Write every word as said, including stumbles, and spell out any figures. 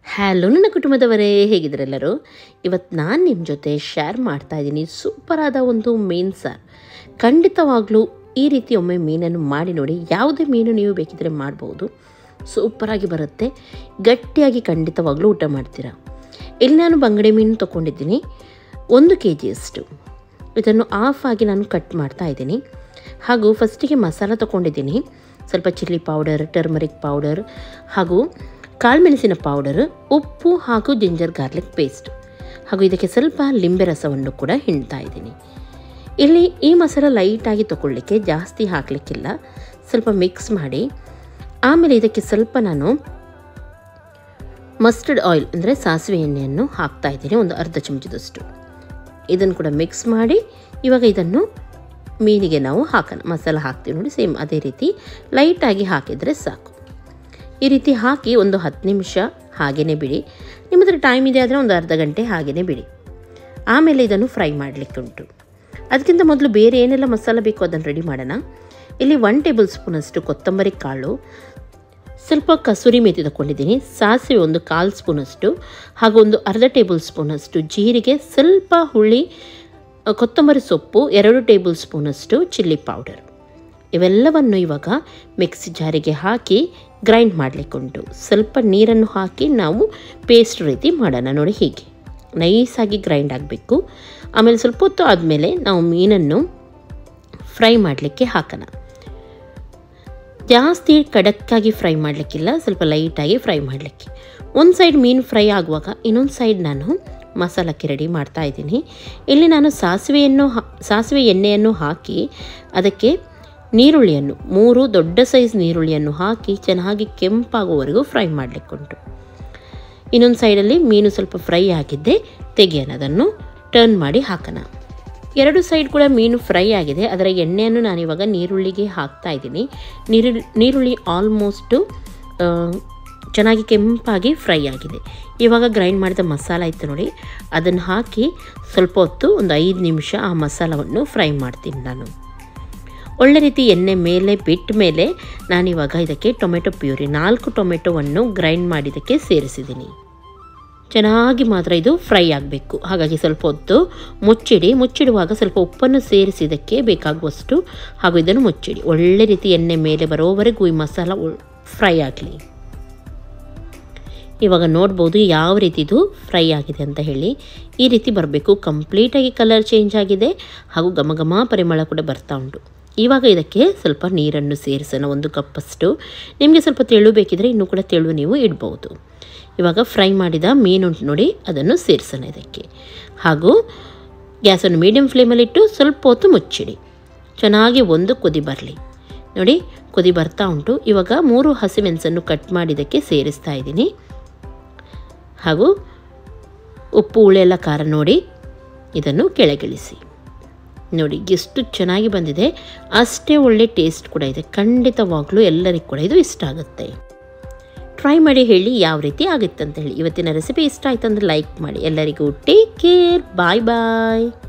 Hello ನನ್ನ ಕುಟುಂಬದವರೇ, ಹೇಗಿದ್ರೆಲ್ಲರೂ? ಇವತ್ತು ನಾನು ನಿಮ್ಮ ಜೊತೆ ಶೇರ್ ಮಾಡ್ತಾ ಇದ್ದೀನಿ ಸೂಪರಾದ ಒಂದು ಮೀನು ಸಾರು. ಖಂಡಿತವಾಗ್ಲೂ ಈ ರೀತಿ ಒಮ್ಮೆ ಮೀನನ್ನು ಮಾಡಿ ನೋಡಿ. ಯಾವುದೇ ಮೀನು ನೀವು ಬೇಕಿದ್ರೆ ಮಾಡ್ಬೋದು, ಸೂಪರಾಗಿ ಬರುತ್ತೆ. ಗಟ್ಟಿಯಾಗಿ ಖಂಡಿತವಾಗ್ಲೂ ಊಟ ಮಾಡ್ತೀರಾ. ಇಲ್ಲಿ ನಾನು ಬಂಗಡೆ ಮೀನು ತೊಗೊಂಡಿದ್ದೀನಿ, ಒಂದು ಕೆ ಜಿಯಷ್ಟು. ಇದನ್ನು ಆಫ್ ಆಗಿ ನಾನು ಕಟ್ ಮಾಡ್ತಾ ಇದ್ದೀನಿ. ಹಾಗೂ ಫಸ್ಟಿಗೆ ಮಸಾಲ ತೊಗೊಂಡಿದ್ದೀನಿ. ಸ್ವಲ್ಪ ಚಿಲ್ಲಿ ಪೌಡರ್, ಟರ್ಮರಿಕ್ ಪೌಡರ್ ಹಾಗೂ ಕಾಳುಮೆಣಸಿನ ಪೌಡರ್, ಉಪ್ಪು ಹಾಗೂ ಜಿಂಜರ್ ಗಾರ್ಲಿಕ್ ಪೇಸ್ಟ್ ಹಾಗೂ ಇದಕ್ಕೆ ಸ್ವಲ್ಪ ಲಿಂಬೆ ರಸವನ್ನು ಕೂಡ ಹಿಂಡ್ತಾ ಇದ್ದೀನಿ. ಇಲ್ಲಿ ಈ ಮಸಾಲ ಲೈಟಾಗಿ ತೊಗೊಳ್ಳಿಕ್ಕೆ, ಜಾಸ್ತಿ ಹಾಕಲಿಕ್ಕಿಲ್ಲ. ಸ್ವಲ್ಪ ಮಿಕ್ಸ್ ಮಾಡಿ ಆಮೇಲೆ ಇದಕ್ಕೆ ಸ್ವಲ್ಪ ನಾನು ಮಸ್ಟರ್ಡ್ ಆಯಿಲ್ ಅಂದರೆ ಸಾಸಿವೆ ಎಣ್ಣೆಯನ್ನು ಹಾಕ್ತಾ ಇದ್ದೀನಿ, ಒಂದು ಅರ್ಧ ಚಮಚದಷ್ಟು. ಇದನ್ನು ಕೂಡ ಮಿಕ್ಸ್ ಮಾಡಿ ಇವಾಗ ಇದನ್ನು ಮೀನಿಗೆ ನಾವು ಹಾಕೋಣ. ಮಸಾಲ ಹಾಕ್ತೀವಿ ನೋಡಿ, ಸೇಮ್ ಅದೇ ರೀತಿ ಲೈಟಾಗಿ ಹಾಕಿದರೆ ಸಾಕು. ಈ ರೀತಿ ಹಾಕಿ ಒಂದು ಹತ್ತು ನಿಮಿಷ ಹಾಗೇ ಬಿಡಿ. ನಿಮ್ಮ ಹತ್ರ ಟೈಮ್ ಇದೆ ಆದರೆ ಒಂದು ಅರ್ಧ ಗಂಟೆ ಹಾಗೇ ಬಿಡಿ. ಆಮೇಲೆ ಇದನ್ನು ಫ್ರೈ ಮಾಡಲಿಕ್ಕೆ ಉಂಟು. ಅದಕ್ಕಿಂತ ಮೊದಲು ಬೇರೆ ಏನೆಲ್ಲ ಮಸಾಲ ಬೇಕು ಅದನ್ನು ರೆಡಿ ಮಾಡೋಣ. ಇಲ್ಲಿ ಒನ್ ಟೇಬಲ್ ಸ್ಪೂನಷ್ಟು ಕೊತ್ತಂಬರಿ ಕಾಳು, ಸ್ವಲ್ಪ ಕಸೂರಿ ಮೇಥಿ ತಗೊಂಡಿದ್ದೀನಿ, ಸಾಸಿವೆ ಒಂದು ಕಾಲು ಸ್ಪೂನಷ್ಟು ಹಾಗೂ ಒಂದು ಅರ್ಧ ಟೇಬಲ್ ಸ್ಪೂನಷ್ಟು ಜೀರಿಗೆ, ಸ್ವಲ್ಪ ಹುಳಿ, ಕೊತ್ತಂಬರಿ ಸೊಪ್ಪು, ಎರಡು ಟೇಬಲ್ ಸ್ಪೂನಷ್ಟು ಚಿಲ್ಲಿ ಪೌಡರ್. ಇವೆಲ್ಲವನ್ನು ಇವಾಗ ಮಿಕ್ಸಿ ಜಾರಿಗೆ ಹಾಕಿ ಗ್ರೈಂಡ್ ಮಾಡಲಿಕ್ಕುಂಟು. ಸ್ವಲ್ಪ ನೀರನ್ನು ಹಾಕಿ ನಾವು ಪೇಸ್ಟ್ ರೀತಿ ಮಾಡೋಣ. ನೋಡಿ, ಹೀಗೆ ನೈಸಾಗಿ ಗ್ರೈಂಡ್ ಆಗಬೇಕು. ಆಮೇಲೆ ಸ್ವಲ್ಪ ಹೊತ್ತು ಆದಮೇಲೆ ನಾವು ಮೀನನ್ನು ಫ್ರೈ ಮಾಡಲಿಕ್ಕೆ ಹಾಕೋಣ. ಜಾಸ್ತಿ ಕಡಕ್ಕಾಗಿ ಫ್ರೈ ಮಾಡಲಿಕ್ಕಿಲ್ಲ, ಸ್ವಲ್ಪ ಲೈಟಾಗಿ ಫ್ರೈ ಮಾಡಲಿಕ್ಕೆ. ಒಂದು ಸೈಡ್ ಮೀನು ಫ್ರೈ ಆಗುವಾಗ ಇನ್ನೊಂದು ಸೈಡ್ ನಾನು ಮಸಾಲಕ್ಕೆ ರೆಡಿ ಮಾಡ್ತಾ ಇದ್ದೀನಿ. ಇಲ್ಲಿ ನಾನು ಸಾಸಿವೆಯನ್ನು ಸಾಸಿವೆ ಎಣ್ಣೆಯನ್ನು ಹಾಕಿ ಅದಕ್ಕೆ ನೀರುಳ್ಳಿಯನ್ನು, ಮೂರು ದೊಡ್ಡ ಸೈಜ್ ನೀರುಳ್ಳಿಯನ್ನು ಹಾಕಿ ಚೆನ್ನಾಗಿ ಕೆಂಪಾಗುವವರೆಗೂ ಫ್ರೈ ಮಾಡಲಿಕ್ಕುಂಟು. ಇನ್ನೊಂದು ಸೈಡಲ್ಲಿ ಮೀನು ಸ್ವಲ್ಪ ಫ್ರೈ ಆಗಿದ್ದೆ, ತೆಗೆಯೋಣ. ಅದನ್ನು ಟರ್ನ್ ಮಾಡಿ ಹಾಕೋಣ. ಎರಡು ಸೈಡ್ ಕೂಡ ಮೀನು ಫ್ರೈ ಆಗಿದೆ. ಅದರ ಎಣ್ಣೆಯನ್ನು ನಾನಿವಾಗ ನೀರುಳ್ಳಿಗೆ ಹಾಕ್ತಾ ಇದ್ದೀನಿ. ನೀರುಳ್ಳಿ ನೀರುಳ್ಳಿ ಆಲ್ಮೋಸ್ಟು ಚೆನ್ನಾಗಿ ಕೆಂಪಾಗಿ ಫ್ರೈ ಆಗಿದೆ. ಇವಾಗ ಗ್ರೈಂಡ್ ಮಾಡಿದ ಮಸಾಲ ಇತ್ತು ನೋಡಿ, ಅದನ್ನು ಹಾಕಿ ಸ್ವಲ್ಪ ಹೊತ್ತು ಒಂದು ಐದು ನಿಮಿಷ ಆ ಮಸಾಲವನ್ನು ಫ್ರೈ ಮಾಡ್ತೀನಿ ನಾನು. ಒಳ್ಳೆ ರೀತಿ ಎಣ್ಣೆ ಮೇಲೆ ಬಿಟ್ಟ ಮೇಲೆ ನಾನಿವಾಗ ಇದಕ್ಕೆ ಟೊಮೆಟೊ ಪ್ಯೂರಿ, ನಾಲ್ಕು ಟೊಮೆಟೊವನ್ನು ಗ್ರೈಂಡ್ ಮಾಡಿದ್ದಕ್ಕೆ ಸೇರಿಸಿದ್ದೀನಿ. ಚೆನ್ನಾಗಿ ಮಾತ್ರ ಇದು ಫ್ರೈ ಆಗಬೇಕು. ಹಾಗಾಗಿ ಸ್ವಲ್ಪ ಹೊತ್ತು ಮುಚ್ಚಿಡಿ. ಮುಚ್ಚಿಡುವಾಗ ಸ್ವಲ್ಪ ಉಪ್ಪನ್ನು ಸೇರಿಸಿದ್ದಕ್ಕೆ ಬೇಕಾಗುವಷ್ಟು ಹಾಗೂ ಇದನ್ನು ಮುಚ್ಚಿಡಿ. ಒಳ್ಳೆ ರೀತಿ ಎಣ್ಣೆ ಮೇಲೆ ಬರೋವರೆಗೂ ಈ ಮಸಾಲ ಫ್ರೈ ಆಗಲಿ. ಇವಾಗ ನೋಡ್ಬೋದು ಯಾವ ರೀತಿ ಇದು ಫ್ರೈ ಆಗಿದೆ ಅಂತ ಹೇಳಿ. ಈ ರೀತಿ ಬರಬೇಕು. ಕಂಪ್ಲೀಟಾಗಿ ಕಲರ್ ಚೇಂಜ್ ಆಗಿದೆ ಹಾಗೂ ಘಮ ಘಮ ಪರಿಮಳ ಕೂಡ ಬರ್ತಾ ಉಂಟು. ಇವಾಗ ಇದಕ್ಕೆ ಸ್ವಲ್ಪ ನೀರನ್ನು ಸೇರಿಸೋಣ, ಒಂದು ಕಪ್ಪಷ್ಟು. ನಿಮಗೆ ಸ್ವಲ್ಪ ತೆಳು ಬೇಕಿದ್ರೆ ಇನ್ನೂ ಕೂಡ ತೆಳು ನೀವು ಇಡ್ಬೋದು. ಇವಾಗ ಫ್ರೈ ಮಾಡಿದ ಮೀನುಂಟು ನೋಡಿ, ಅದನ್ನು ಸೇರಿಸೋಣ ಇದಕ್ಕೆ. ಹಾಗೂ ಗ್ಯಾಸನ್ನು ಮೀಡಿಯಮ್ ಫ್ಲೇಮಲ್ಲಿಟ್ಟು ಸ್ವಲ್ಪ ಹೊತ್ತು ಮುಚ್ಚಿಡಿ. ಚೆನ್ನಾಗಿ ಒಂದು ಕುದಿ ಬರಲಿ. ನೋಡಿ, ಕುದಿ ಬರ್ತಾ ಉಂಟು. ಇವಾಗ ಮೂರು ಹಸಿಮೆಣಸನ್ನು ಕಟ್ ಮಾಡಿದ್ದಕ್ಕೆ ಸೇರಿಸ್ತಾ ಇದ್ದೀನಿ. ಹಾಗೂ ಉಪ್ಪು ಹುಳಿ ಖಾರ ನೋಡಿ ಇದನ್ನು ಕೆಳಗಿಳಿಸಿ. ನೋಡಿ ಎಷ್ಟು ಚೆನ್ನಾಗಿ ಬಂದಿದೆ, ಅಷ್ಟೇ ಒಳ್ಳೆ ಟೇಸ್ಟ್ ಕೂಡ ಇದೆ. ಖಂಡಿತವಾಗ್ಲೂ ಎಲ್ಲರಿಗೂ ಕೂಡ ಇದು ಇಷ್ಟ ಆಗುತ್ತೆ. ಟ್ರೈ ಮಾಡಿ ಹೇಳಿ ಯಾವ ರೀತಿ ಆಗುತ್ತೆ ಅಂತ ಹೇಳಿ. ಇವತ್ತಿನ ರೆಸಿಪಿ ಇಷ್ಟ ಆಯ್ತು ಅಂದರೆ ಲೈಕ್ ಮಾಡಿ. ಎಲ್ಲರಿಗೂ ಟೇಕ್ ಕೇರ್, ಬಾಯ್ ಬಾಯ್.